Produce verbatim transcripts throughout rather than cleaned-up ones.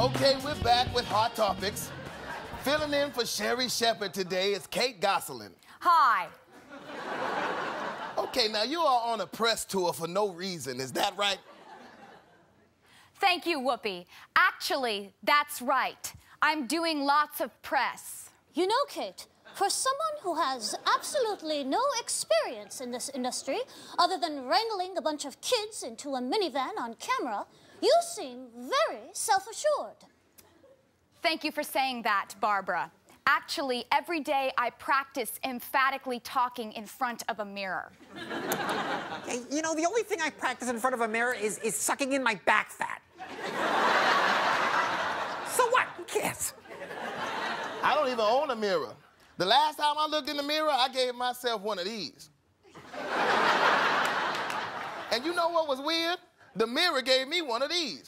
Okay, we're back with Hot Topics. Filling in for Sherry Shepherd today is Kate Gosselin. Hi. Okay, now you are on a press tour for no reason, is that right? Thank you, Whoopi. Actually, that's right. I'm doing lots of press. You know, Kate, for someone who has absolutely no experience in this industry, other than wrangling a bunch of kids into a minivan on camera, you seem very self-assured. Thank you for saying that, Barbara. Actually, every day I practice emphatically talking in front of a mirror. Hey, you know, the only thing I practice in front of a mirror is, is sucking in my back fat. So what? Who cares? I don't even own a mirror. The last time I looked in the mirror, I gave myself one of these. And you know what was weird? The mirror gave me one of these.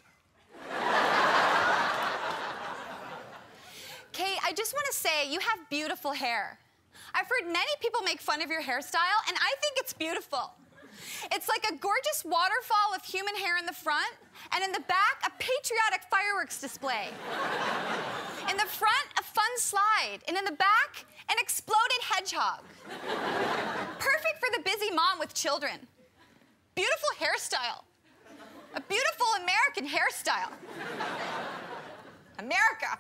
Kate, I just want to say you have beautiful hair. I've heard many people make fun of your hairstyle, and I think it's beautiful. It's like a gorgeous waterfall of human hair in the front, and in the back, a patriotic fireworks display. In the front, a fun slide, and in the back, an exploded hedgehog. Perfect for the busy mom with children. Beautiful hairstyle. A beautiful American hairstyle. America.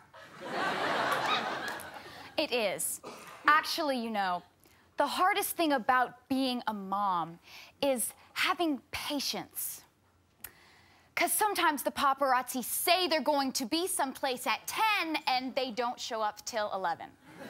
It is. Actually, you know, the hardest thing about being a mom is having patience. Because sometimes the paparazzi say they're going to be someplace at ten and they don't show up till eleven.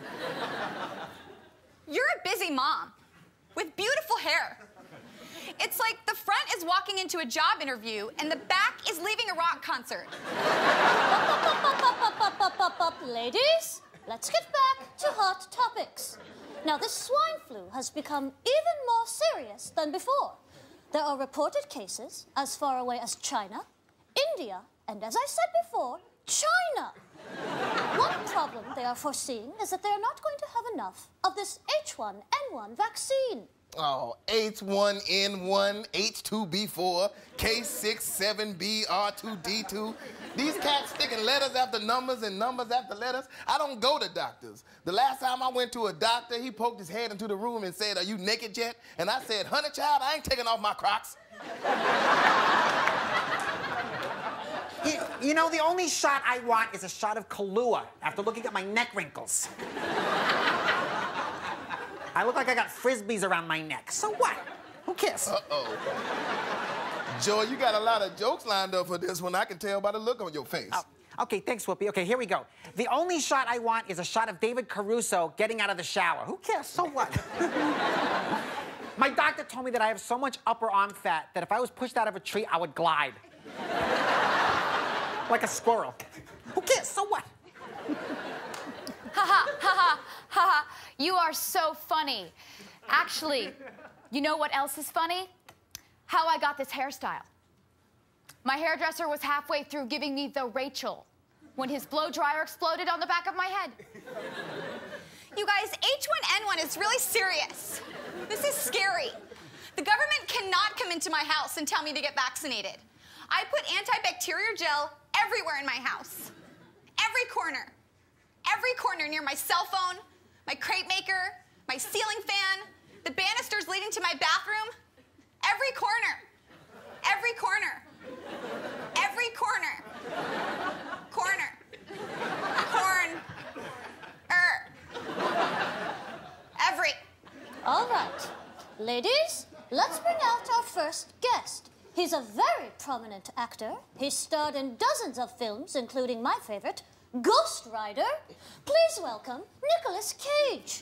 You're a busy mom with beautiful hair. It's like the front is walking into a job interview and the back is leaving a rock concert. Up, up, up, up, up, up, up, up, ladies, let's get back to Hot Topics. Now, this swine flu has become even more serious than before. There are reported cases as far away as China, India, and as I said before, China. One problem they are foreseeing is that they are not going to have enough of this H one N one vaccine. Oh, H one N one, H two B four, K six seven B, R two D two. These cats sticking letters after numbers and numbers after letters. I don't go to doctors. The last time I went to a doctor, he poked his head into the room and said, "Are you naked yet?" And I said, "Honey, child, I ain't taking off my Crocs." You, you know, the only shot I want is a shot of Kahlua after looking at my neck wrinkles. I look like I got frisbees around my neck. So what? Who cares? Uh-oh. Joy, you got a lot of jokes lined up for this one. I can tell by the look on your face. Oh, okay, thanks, Whoopi. Okay, here we go. The only shot I want is a shot of David Caruso getting out of the shower. Who cares? So what? My doctor told me that I have so much upper arm fat that if I was pushed out of a tree, I would glide. Like a squirrel. Who cares? So what? Ha ha, ha ha, ha ha. You are so funny. Actually, you know what else is funny? How I got this hairstyle. My hairdresser was halfway through giving me the Rachel when his blow dryer exploded on the back of my head. You guys, H one N one is really serious. This is scary. The government cannot come into my house and tell me to get vaccinated. I put antibacterial gel everywhere in my house. Every corner. Every corner near my cell phone, my crepe maker, my ceiling fan, the banisters leading to my bathroom. Every corner. Every corner. Every corner. Corner. Corn. Er. Every. All right. Ladies, let's bring out our first guest. He's a very prominent actor. He's starred in dozens of films, including my favorite, Ghost Rider. Please welcome Nicolas Cage.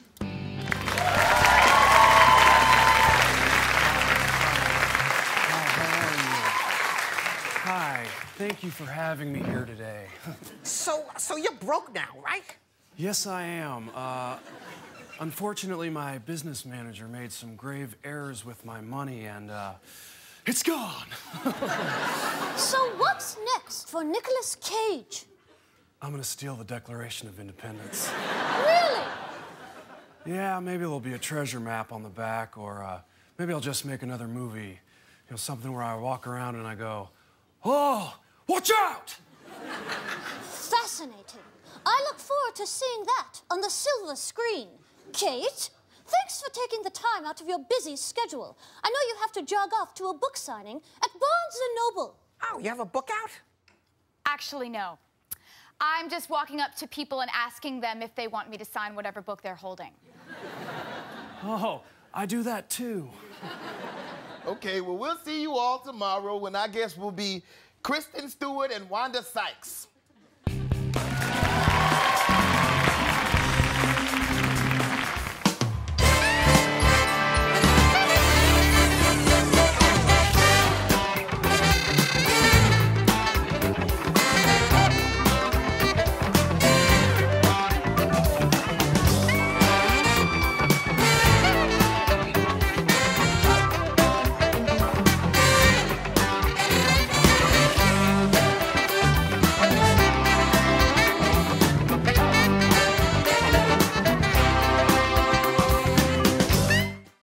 Hi, thank you for having me here today. So, so you're broke now, right? Yes, I am. Uh, unfortunately, my business manager made some grave errors with my money, and uh, it's gone. So what's next for Nicolas Cage? I'm gonna steal the Declaration of Independence. Really? Yeah, maybe there'll be a treasure map on the back, or uh, maybe I'll just make another movie. You know, something where I walk around and I go, "Oh, watch out!" Fascinating. I look forward to seeing that on the silver screen. Kate, thanks for taking the time out of your busy schedule. I know you have to jog off to a book signing at Barnes and Noble. Oh, you have a book out? Actually, no. I'm just walking up to people and asking them if they want me to sign whatever book they're holding. Oh, I do that too. Okay, well, we'll see you all tomorrow when I guess we'll be Kristen Stewart and Wanda Sykes.